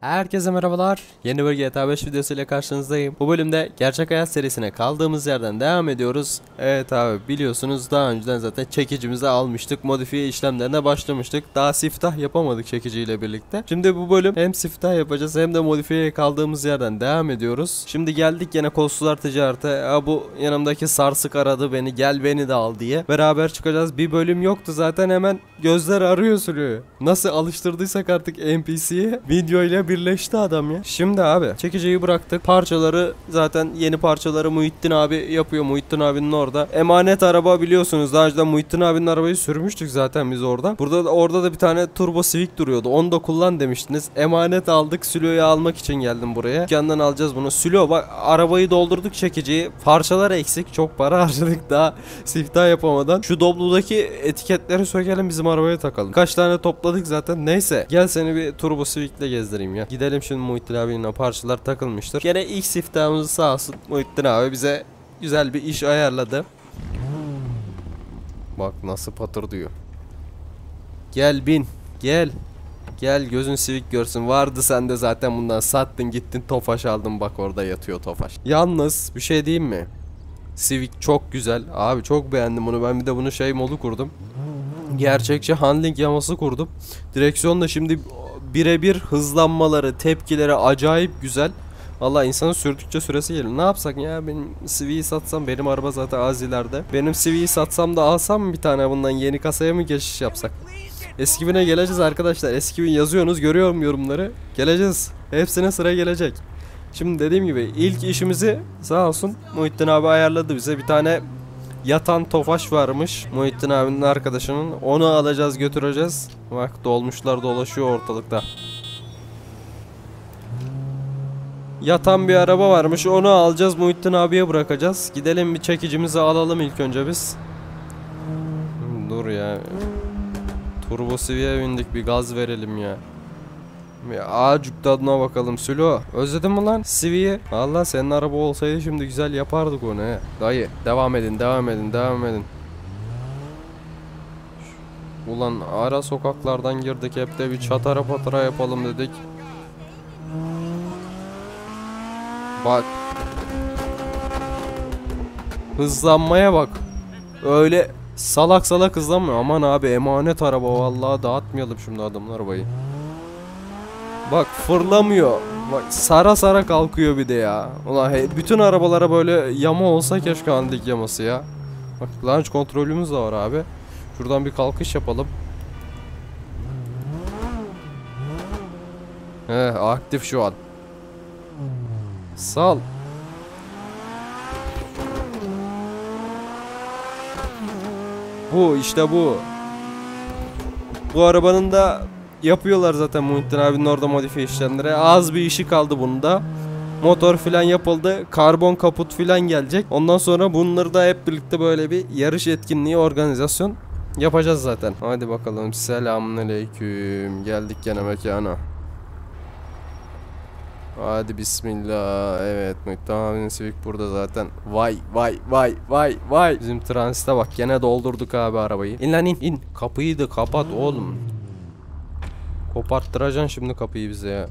Herkese merhabalar. Yeni bir GTA 5 videosu ile karşınızdayım. Bu bölümde gerçek hayat serisine kaldığımız yerden devam ediyoruz. Evet abi, biliyorsunuz daha önceden zaten çekicimizi almıştık. Modifiye işlemlerine başlamıştık. Daha siftah yapamadık çekiciyle birlikte. Şimdi bu bölüm hem siftah yapacağız hem de modifiyeye kaldığımız yerden devam ediyoruz. Şimdi geldik yine Kolsuzlar Ticaret'e. Bu yanımdaki Sarsık aradı beni, gel beni de al diye. Beraber çıkacağız. Bir bölüm yoktu zaten, hemen gözler arıyor sürüyor. Nasıl alıştırdıysak artık NPC'ye, video ile birleşti adam ya. Şimdi abi çekiciyi bıraktık. Parçaları zaten, yeni parçaları Muhittin abi yapıyor. Muhittin abinin orada. Emanet araba, biliyorsunuz daha önceden Muhittin abinin arabayı sürmüştük zaten biz orada. Orada da bir tane Turbo Civic duruyordu. Onu da kullan demiştiniz. Emanet aldık. Sülo'yu almak için geldim buraya. Dükkandan alacağız bunu. Sülo bak, arabayı doldurduk çekiciyi. Parçalar eksik. Çok para harcadık daha siftah yapamadan. Şu Doblo'daki etiketleri sökelim, bizim arabaya takalım. Kaç tane topladık zaten. Neyse, gel seni bir Turbo Civic'le gezdireyim ya. Gidelim şimdi, Muhittin abinin parçalar takılmıştır. Gene ilk siftahımızı sağ olsun Muhittin abi bize güzel bir iş ayarladı. Bak nasıl patır diyor. Gel bin, gel. Gel gözün Civic görsün. Vardı sende zaten, bundan sattın gittin Tofaş aldın, bak orada yatıyor Tofaş. Yalnız bir şey diyeyim mi? Civic çok güzel. Abi çok beğendim bunu. Ben bir de bunu şey modu kurdum. Gerçekçi handling yaması kurdum. Direksiyonda şimdi birebir hızlanmaları, tepkileri acayip güzel. Vallahi insanın sürdükçe süresi gelir. Ne yapsak ya, benim Civic'i satsam, benim araba zaten az ileride. Benim Civic'i satsam da alsam mı bir tane bundan, yeni kasaya mı geçiş yapsak? Eski bine geleceğiz arkadaşlar. Eski bin yazıyorsunuz, görüyorum yorumları. Geleceğiz. Hepsine sıra gelecek. Şimdi dediğim gibi ilk işimizi sağ olsun Muhittin abi ayarladı bize. Bir tane yatan Tofaş varmış Muhittin abinin arkadaşının. Onu alacağız, götüreceğiz. Bak dolmuşlar dolaşıyor ortalıkta. Yatan bir araba varmış, onu alacağız, Muhittin abiye bırakacağız. Gidelim bir çekicimizi alalım ilk önce biz. Dur ya. Turbo Civic'e bindik, bir gaz verelim ya. Acık tadına bakalım Sülo. Özledin mi lan Civic'i? Valla senin araba olsaydı şimdi güzel yapardık onu he. Dayı devam edin, devam edin, devam edin. Ulan ara sokaklardan girdik, hep de bir çatara patara yapalım dedik. Bak. Hızlanmaya bak. Öyle salak salak hızlanmıyor. Aman abi, emanet araba, vallahi dağıtmayalım şimdi adamın arabayı. Bak fırlamıyor. Bak sara sara kalkıyor bir de ya. Ulan bütün arabalara böyle yama olsa keşke, handik yaması ya. Bak launch kontrolümüz de var abi. Şuradan bir kalkış yapalım. Aktif şu an. Sal. Bu işte bu. Bu arabanın da yapıyorlar zaten Muhittin abinin orada modifiye işlemleri. Az bir işi kaldı bunda. Motor filan yapıldı. Karbon kaput filan gelecek. Ondan sonra bunları da hep birlikte böyle bir yarış etkinliği, organizasyon yapacağız zaten. Hadi bakalım. Selamünaleyküm. Geldik gene mekana. Hadi bismillah. Evet, Muhittin abinin Civic burada zaten. Vay vay vay vay vay. Bizim transite bak, gene doldurduk abi arabayı. İn lan in. İn. Kapıyı da kapat oğlum. Koparttıracaksın şimdi kapıyı bize ya.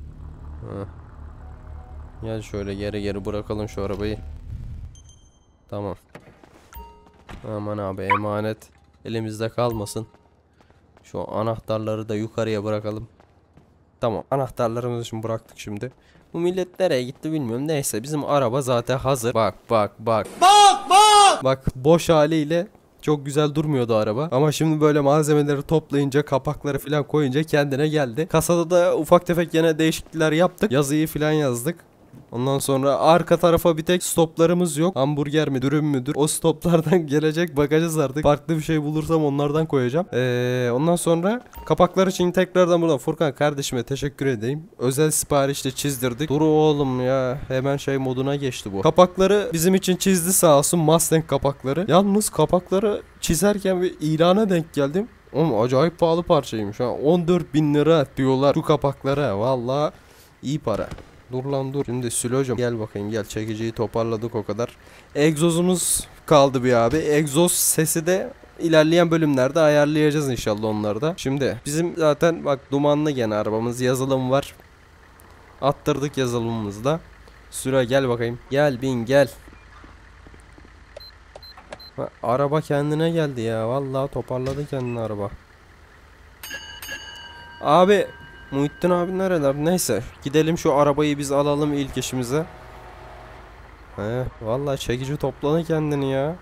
Gel şöyle geri geri bırakalım şu arabayı. Tamam. Aman abi, emanet elimizde kalmasın. Şu anahtarları da yukarıya bırakalım. Tamam, anahtarlarımızı şimdi bıraktık şimdi. Bu millet nereye gitti bilmiyorum. Neyse, bizim araba zaten hazır. Bak bak bak. Bak bak. Bak boş haliyle çok güzel durmuyordu araba. Ama şimdi böyle malzemeleri toplayınca, kapakları falan koyunca kendine geldi. Kasada da ufak tefek yine değişiklikler yaptık. Yazıyı falan yazdık. Ondan sonra arka tarafa bir tek stoplarımız yok. Hamburger mi, dürüm müdür? O stoplardan gelecek, bakacağız artık. Farklı bir şey bulursam onlardan koyacağım. Ondan sonra kapaklar için tekrardan buradan Furkan kardeşime teşekkür edeyim. Özel siparişle çizdirdik. Dur oğlum ya, hemen şey moduna geçti bu. Kapakları bizim için çizdi sağ olsun, Mustang kapakları. Yalnız kapakları çizerken bir ilana denk geldim. Oğlum acayip pahalı parçaymış ha. 14.000 lira diyorlar şu kapaklara. Vallahi iyi para. Dur lan dur. Şimdi Sülo'cum gel bakayım, gel, çekiciyi toparladık o kadar. Egzozumuz kaldı bir abi. Egzoz sesi de ilerleyen bölümlerde ayarlayacağız inşallah onları da. Şimdi bizim zaten bak dumanlı gene arabamız, yazılım var. attırdık yazılımımızda. Sülo gel bakayım. Gel bin gel. Ha, araba kendine geldi ya. Vallahi toparladı kendini araba. Abi Muhittin abi nereler? Neyse gidelim şu arabayı biz alalım ilk işimize. Vallahi çekici topladı kendini ya.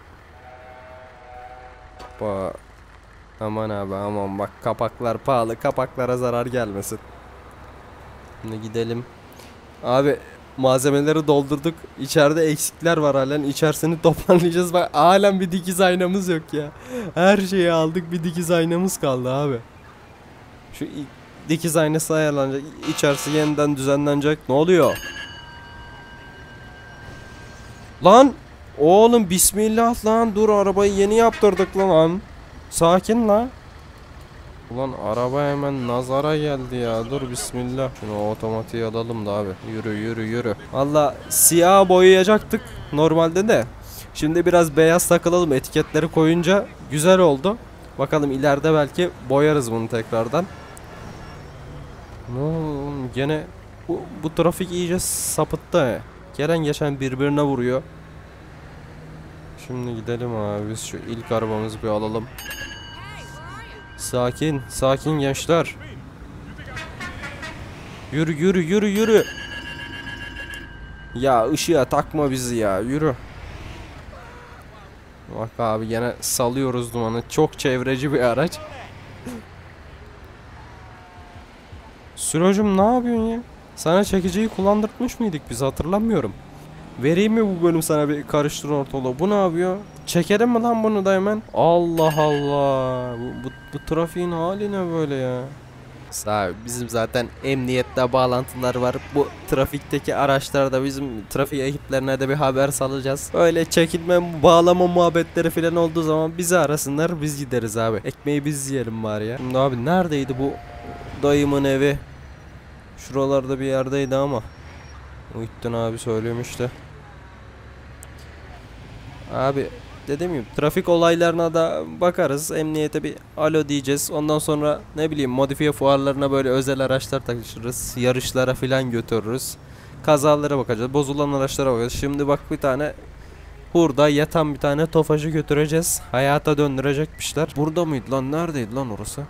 Ba Aman abi aman bak kapaklar pahalı, kapaklara zarar gelmesin. Şimdi gidelim. Abi malzemeleri doldurduk. İçeride eksikler var halen. İçerisini toparlayacağız. Bak halen bir dikiz aynamız yok ya. Her şeyi aldık, bir dikiz aynamız kaldı abi. Şu dikiz aynası ayarlanacak. İçerisi yeniden düzenlenecek. Ne oluyor? Lan oğlum bismillah lan, dur arabayı yeni yaptırdık lan. Sakin lan. Ulan araba hemen nazara geldi ya. Dur bismillah. Şunu otomatiğe alalım da abi. Yürü yürü yürü. Valla siyah boyayacaktık normalde de. Şimdi biraz beyaz takılalım, etiketleri koyunca güzel oldu. Bakalım ileride belki boyarız bunu tekrardan. Ne oğlum gene bu trafik iyice sapıttı he. Gelen geçen birbirine vuruyor. Şimdi gidelim abi, biz şu ilk arabamızı bir alalım. Sakin, sakin gençler. Yürü yürü yürü yürü. Ya ışığa takma bizi ya, yürü. Bak abi gene salıyoruz dumanı. Çok çevreci bir araç. Sürocum ne yapıyorsun ya? Sana çekiciyi kullandırtmış mıydık biz, hatırlamıyorum. Vereyim mi bu bölüm sana bir karıştır ortalığı? Bu ne yapıyor? Çekelim mi lan bunu da hemen? Allah Allah. Bu trafiğin hali ne böyle ya? Sağ bizim zaten emniyette bağlantılar var. Bu trafikteki araçlarda bizim trafik ekiplerine de bir haber salacağız. Öyle çekilme, bağlama muhabbetleri falan olduğu zaman bizi arasınlar, biz gideriz abi. Ekmeği biz yiyelim bari ya. Şimdi abi neredeydi bu dayımın evi? Şuralarda bir yerdeydi ama Muhittin abi söylemiş de. Abi dediğim gibi trafik olaylarına da bakarız. Emniyete bir alo diyeceğiz. Ondan sonra ne bileyim modifiye fuarlarına böyle özel araçlar taşırız. Yarışlara filan götürürüz. Kazalara bakacağız. Bozulan araçlara bakacağız. Şimdi bak bir tane hurda yatan bir tane Tofaş'ı götüreceğiz. Hayata döndürecekmişler. Burada mıydı lan? Neredeydi lan orası?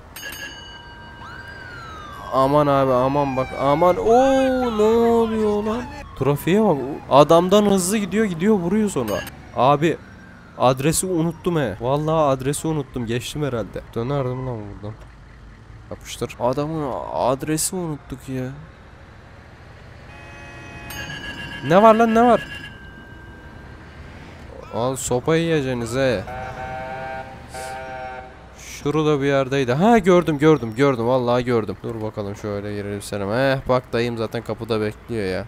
Aman abi aman bak aman. Oo ne oluyor lan? Trafiğe bak. Adamdan hızlı gidiyor vuruyor sonra. Abi adresi unuttum he. Vallahi adresi unuttum. Geçtim herhalde. Dönerdim lan buradan. Yapıştır. Adamın adresi unuttuk ya. Ne var lan ne var? Al sopayı yiyeceksiniz he. Şurada bir yerdeydi. Ha gördüm. Vallahi gördüm. Dur bakalım şöyle girelim selam. Bak dayım zaten kapıda bekliyor ya.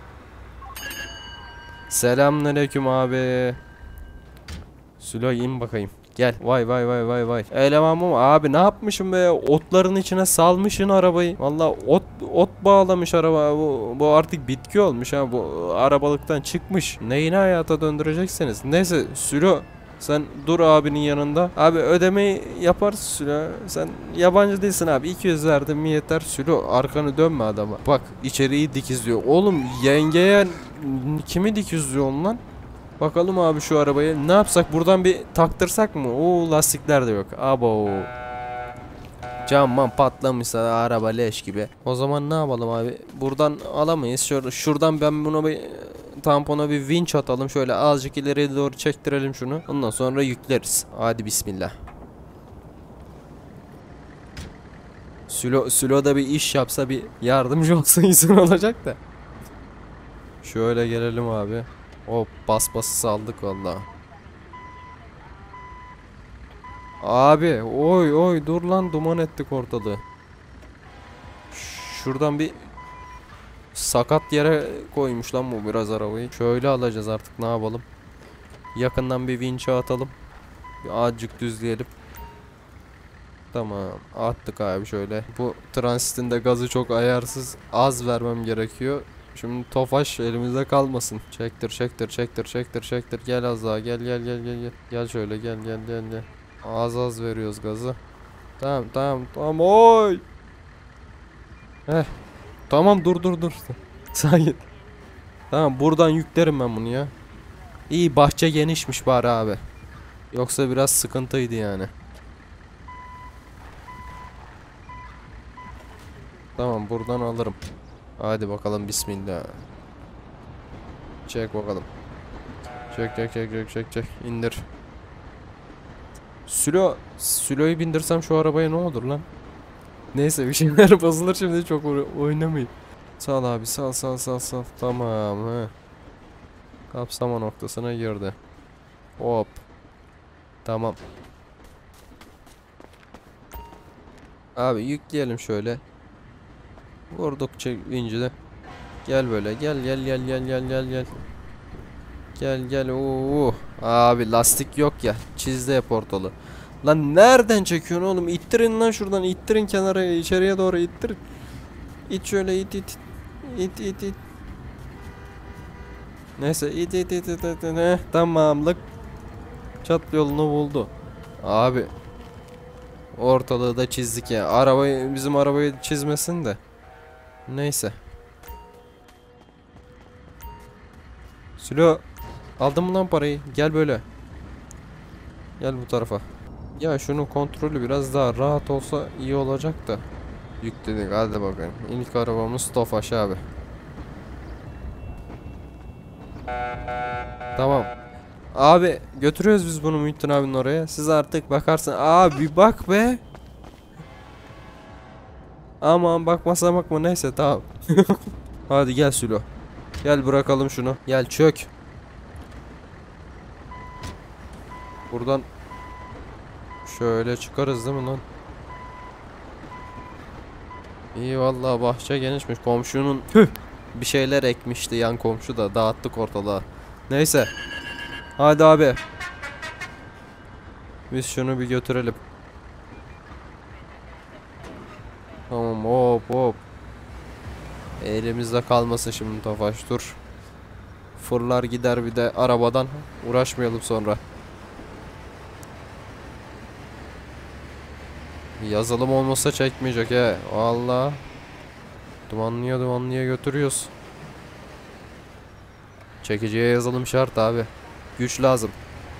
Selamünaleyküm abi. Sülo in bakayım. Gel. Vay. Eleman bu abi, ne yapmışım be? Otların içine salmışın arabayı. Vallahi ot bağlamış araba. Bu artık bitki olmuş ha. Bu arabalıktan çıkmış. Neyini hayata döndüreceksiniz? Neyse Sülo, sen dur abinin yanında. Abi ödemeyi yaparsın Sülo. Sen yabancı değilsin abi. 200 verdim mi yeter Sülo. Arkanı dönme adama. Bak içeriği dikizliyor. Oğlum yengeye kimi dikizliyorsun lan? Bakalım abi şu arabayı. Ne yapsak, buradan bir taktırsak mı? Oo lastikler de yok. Abo. Camman patlamışsa araba leş gibi. O zaman ne yapalım abi? Buradan alamayız. Şuradan ben buna bir tampona bir vinç atalım. Şöyle azıcık ileriye doğru çektirelim şunu. Ondan sonra yükleriz. Hadi bismillah. Sülo da bir iş yapsa, bir yardımcı olsa insan olacak da. Şöyle gelelim abi. Hop bası saldık valla. Abi oy dur lan, duman ettik ortalığı. Şuradan bir sakat yere koymuş lan bu biraz arabayı. Şöyle alacağız artık, ne yapalım. Yakından bir vinçe atalım. Bir azıcık düzleyelim. Tamam attık abi şöyle. Bu transitin de gazı çok ayarsız, az vermem gerekiyor. Şimdi Tofaş elimizde kalmasın. Çektir. Gel az daha. Gel. Gel şöyle gel. Az veriyoruz gazı. Tamam. Oy. Tamam, dur. Sakin. Tamam, buradan yüklerim ben bunu ya. İyi, bahçe genişmiş bari abi. Yoksa biraz sıkıntıydı yani. Tamam, buradan alırım. Hadi bakalım, bismillah. Çek bakalım. Çek. İndir. Sülo'yu bindirsem şu arabaya ne olur lan? Neyse, bir şeyler bozulur şimdi, çok oynamayayım. Sal abi, sal. Tamam, he. Kapsama noktasına girdi. Hop. Tamam. Abi yükleyelim şöyle. Vurdukça incide. Gel böyle, gel. Gel. Oo. Abi lastik yok ya. Çizdi hep ortalığı. Lan nereden çekiyorsun oğlum? İttirin lan şuradan. İttirin kenara, içeriye doğru ittir. İt şöyle, it. İt. Neyse, it. Tamamlık. Çat yolunu buldu. Abi ortalığı da çizdik ya. Bizim arabayı çizmesin de. Neyse. Sülo, aldın mı lan parayı? Gel böyle. Gel bu tarafa. Ya şunun kontrolü biraz daha rahat olsa iyi olacak da. Yükledik, hadi bakalım. İlk arabamız Tofaş abi. Tamam. Abi götürüyoruz biz bunu Muhittin abinin oraya. Siz artık bakarsın. Abi bak be. Aman bakma, neyse tamam. Hadi gel Sülo. Gel bırakalım şunu. Gel çök. Buradan şöyle çıkarız değil mi lan? İyi vallahi, bahçe genişmiş. Komşunun bir şeyler ekmişti yan komşu da, dağıttık ortalığa. Neyse. Hadi abi. Biz şunu bir götürelim. Tamam, hop. Elimizde kalmasın şimdi Tofaş, dur. Fırlar gider bir de arabadan, uğraşmayalım sonra. Yazılım olmasa çekmeyecek he. Vallahi. Dumanlıya götürüyoruz. Çekiciye yazılım şart abi. Güç lazım.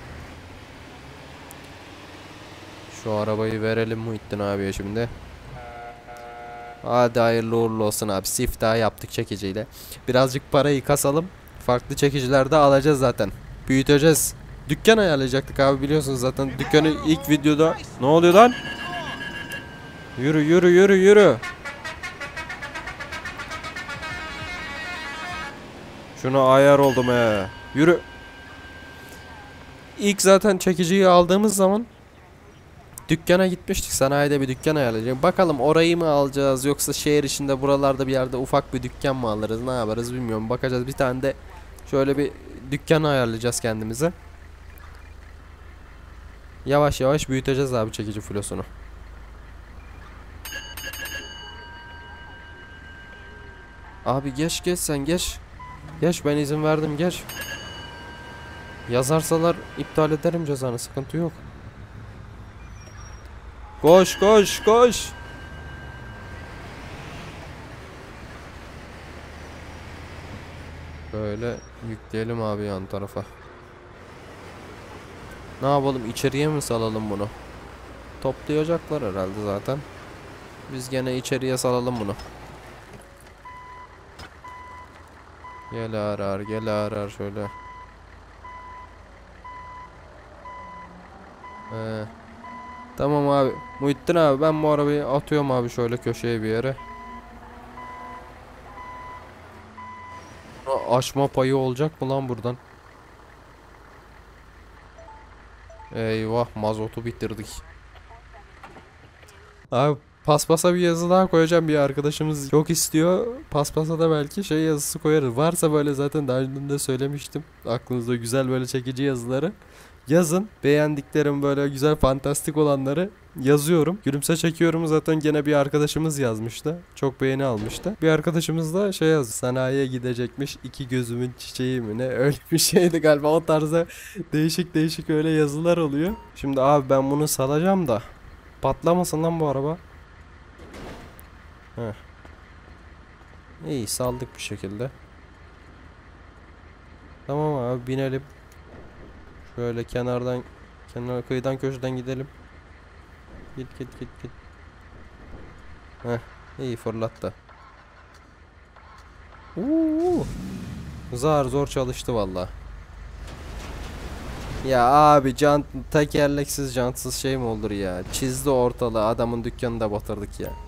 Şu arabayı verelim Muhittin abiye şimdi. Hadi hayırlı uğurlu olsun abi. Siftah yaptık çekiciyle. Birazcık parayı kasalım. Farklı çekicilerde alacağız zaten. Büyüteceğiz. Dükkan ayarlayacaktık abi, biliyorsunuz zaten. Dükkanı ilk videoda... Ne oluyor lan? Yürü. Şuna ayar oldum he. Yürü. İlk zaten çekiciyi aldığımız zaman dükkana gitmiştik. Sanayide bir dükkan ayarlayacak. Bakalım orayı mı alacağız, yoksa şehir içinde buralarda bir yerde ufak bir dükkan mı alırız, ne yaparız bilmiyorum. Bakacağız, bir tane de şöyle bir dükkan ayarlayacağız kendimize. Yavaş yavaş büyüteceğiz abi çekici flosunu. Abi geç sen geç. Geç, ben izin verdim, geç. Yazarsalar iptal ederim cezanı, sıkıntı yok. Koş. Böyle yükleyelim abi yan tarafa. Ne yapalım, içeriye mi salalım bunu? Toplayacaklar herhalde zaten. Biz gene içeriye salalım bunu. Gel arar şöyle. Tamam abi. Muhittin abi, ben bu arabayı atıyorum abi şöyle köşeye bir yere. Aşma payı olacak mı lan buradan? Eyvah, mazotu bitirdik. Abi paspasa bir yazı daha koyacağım, bir arkadaşımız çok istiyor. Paspasa da belki şey yazısı koyarız. Varsa böyle, zaten daha önce de söylemiştim. Aklınızda güzel böyle çekici yazıları yazın. Beğendiklerim böyle güzel fantastik olanları yazıyorum. Gülümse çekiyorum, zaten gene bir arkadaşımız yazmıştı. Çok beğeni almıştı. Bir arkadaşımız da şey yazdı. Sanayiye gidecekmiş, iki gözümün çiçeği mi ne, öyle bir şeydi galiba. O tarzda değişik öyle yazılar oluyor. Şimdi abi ben bunu salacağım da patlamasın lan bu araba. Heh. İyi saldık bir şekilde. Tamam abi binelim. Şöyle kenardan kıyıdan köşeden gidelim. Git git git git. Heh, iyi fırlattı. Zar zor çalıştı valla. Ya abi tekerleksiz jantsız şey mi olur ya? Çizdi ortalığı, adamın dükkanını da batırdık ya.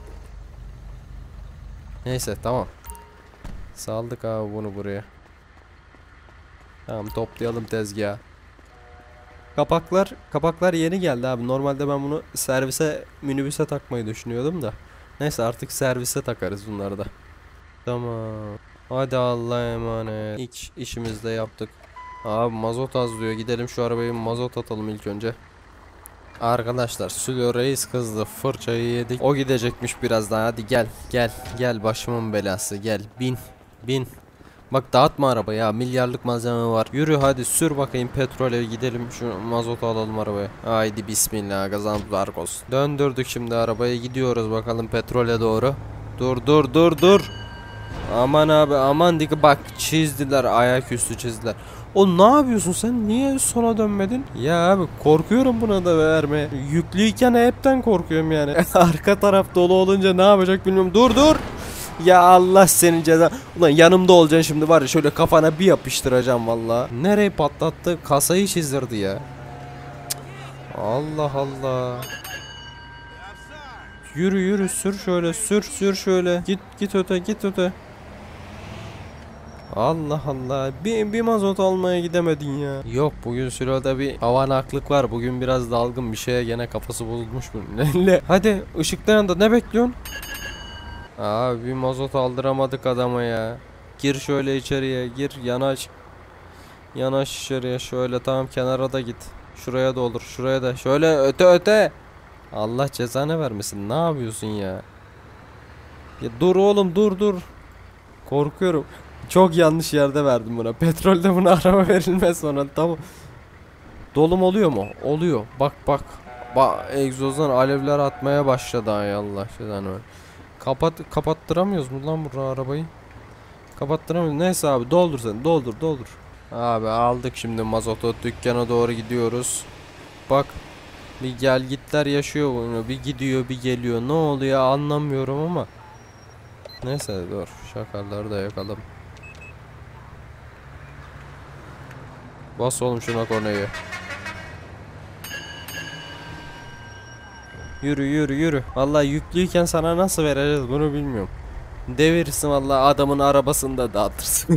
Neyse tamam. Saldık abi bunu buraya. Tamam toplayalım tezgahı. Kapaklar yeni geldi abi. Normalde ben bunu minibüse takmayı düşünüyordum da. Neyse artık servise takarız bunları da. Tamam. Hadi Allah'a emanet. İlk işimizi de yaptık. Abi mazot az diyor. Gidelim şu arabayı mazot atalım ilk önce. Arkadaşlar Sülo Reis kızdı. Fırçayı yedik. O gidecekmiş birazdan. Hadi gel başımın belası. Gel bin. Bak dağıtma araba ya, milyarlık malzeme var. Yürü hadi sür bakayım petrole, gidelim şu mazotu alalım arabaya. Haydi bismillah, gazamız argos. Döndürdük şimdi arabayı, gidiyoruz bakalım petrole doğru. Dur. Aman abi aman dik, bak çizdiler, ayaküstü çizdiler. O ne yapıyorsun sen, niye sola dönmedin? Ya abi korkuyorum buna da vermeye. Yüklüyken hepten korkuyorum yani. Arka taraf dolu olunca ne yapacak bilmiyorum. Dur. Ya Allah senin ceza. Ulan yanımda olacaksın şimdi, var ya şöyle kafana bir yapıştıracağım valla. Nereye patlattı? Kasayı çizdirdi ya. Allah Allah. Yürü sür şöyle, sür şöyle. Git öte. Allah Allah. Bir mazot almaya gidemedin ya. Yok bugün Sülo'da bir havanaklık var. Bugün biraz dalgın bir şeye, gene kafası bozulmuş mu? Hadi ışıkta yanında ne bekliyorsun? Abi bir mazot aldıramadık adama ya. Gir şöyle içeriye, gir, yanaş içeriye şöyle, tamam kenara da git. Şuraya da olur, şuraya da, şöyle öte. Allah cezanı vermesin, ne yapıyorsun ya? Ya dur oğlum, dur. Korkuyorum. Çok yanlış yerde verdim buna. Petrolde buna araba verilmez sonra, tamam. Dolum oluyor mu? Oluyor. Bak. Bak egzozdan alevler atmaya başladı, ay Allah cezanı ver. Kapattıramıyoruz mu lan burada arabayı? Kapattıramıyoruz. Neyse abi doldur sen. Doldur. Abi aldık şimdi mazotu. Dükkana doğru gidiyoruz. Bak. Bir gel gitler yaşıyor bunu. Bir gidiyor bir geliyor. Ne oluyor anlamıyorum ama. Neyse dur. Şakalları da yakalım. Bas oğlum şuna kornayı. Yürü. Vallahi yüklüyken sana nasıl vereceğiz bunu bilmiyorum. Devirsin vallahi, adamın arabasını da dağıtırsın.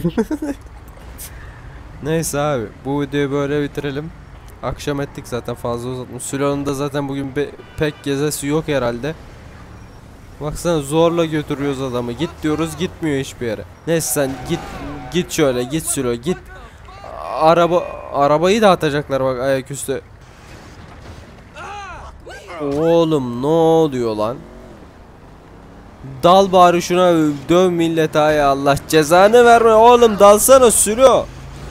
Neyse abi bu videoyu böyle bitirelim. Akşam ettik zaten, fazla uzatmış. Sülo'nun da zaten bugün pek gezesi yok herhalde. Baksana zorla götürüyoruz adamı. Git diyoruz, gitmiyor hiçbir yere. Neyse sen git şöyle, git Sülo git. Arabayı da atacaklar bak ayaküstü. Oğlum ne oluyor lan? Dal bari şuna, döv millete, ay Allah cezanı verme oğlum, dalsana Sülo.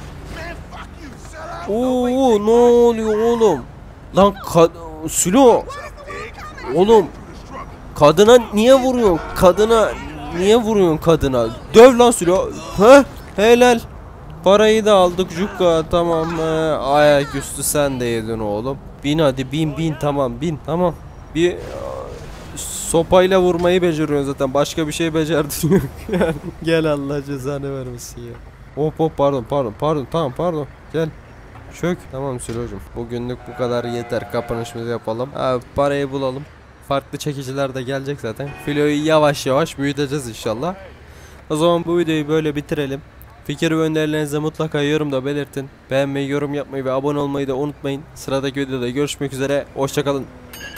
Oo ne oluyor oğlum? Lan Sülo. Oğlum kadına niye vuruyorsun? Kadına döv lan Sülo. Heh, helal. Parayı da aldık Jukka, tamam. Ayaküstü sen de yedin oğlum. Bin hadi, bin tamam, bin tamam. Bir sopayla vurmayı beceriyorsun zaten, başka bir şey becerdin yok yani. Gel Allah cezanı vermesin ya. Hop pardon, tamam pardon, gel. Çök. Tamam Sülocum, bugünlük bu kadar yeter, kapanışımızı yapalım. Abi parayı bulalım. Farklı çekiciler de gelecek zaten. Filoyu yavaş yavaş büyüteceğiz inşallah. O zaman bu videoyu böyle bitirelim. Fikir ve önerilerinizi mutlaka yorumda belirtin. Beğenmeyi, yorum yapmayı ve abone olmayı da unutmayın. Sıradaki videoda görüşmek üzere. Hoşça kalın.